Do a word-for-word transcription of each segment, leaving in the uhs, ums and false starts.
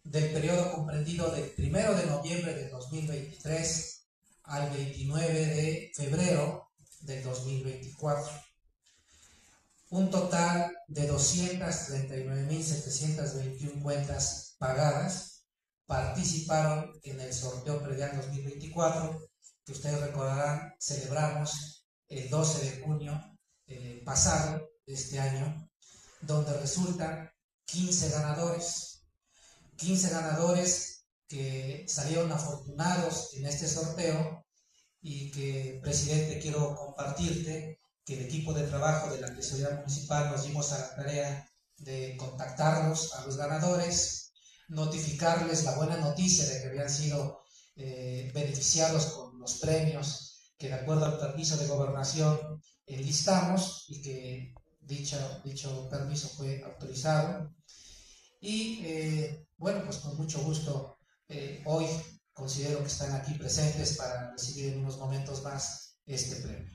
del periodo comprendido del primero de noviembre del dos mil veintitrés al veintinueve de febrero del dos mil veinticuatro. Un total de doscientas treinta y nueve mil setecientas veintiuna cuentas pagadas participaron en el sorteo predial dos mil veinticuatro, que ustedes recordarán celebramos el doce de junio eh, pasado de este año, donde resultan quince ganadores. quince ganadores que salieron afortunados en este sorteo y que, presidente, quiero compartirte que el equipo de trabajo de la Tesorería Municipal nos dimos a la tarea de contactarlos a los ganadores, notificarles la buena noticia de que habían sido eh, beneficiados con los premios que, de acuerdo al permiso de gobernación, enlistamos y que dicho, dicho permiso fue autorizado. Y eh, bueno, pues con mucho gusto eh, hoy considero que están aquí presentes para recibir en unos momentos más este premio.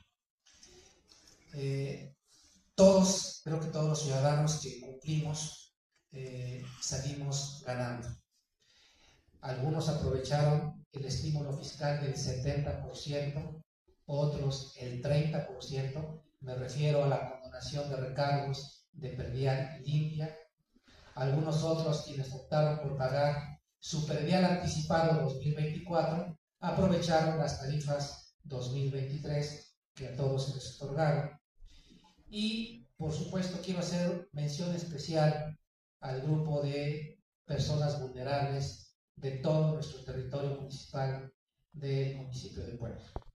Eh, todos, creo que todos los ciudadanos que cumplimos eh, salimos ganando. Algunos aprovecharon el estímulo fiscal del setenta por ciento, otros el treinta por ciento. Me refiero a la condonación de recargos de predial limpia. Algunos otros, quienes optaron por pagar su predial anticipado dos mil veinticuatro, aprovecharon las tarifas dos mil veintitrés que a todos se les otorgaron. Y, por supuesto, quiero hacer mención especial al grupo de personas vulnerables de todo nuestro territorio municipal del municipio de Puebla.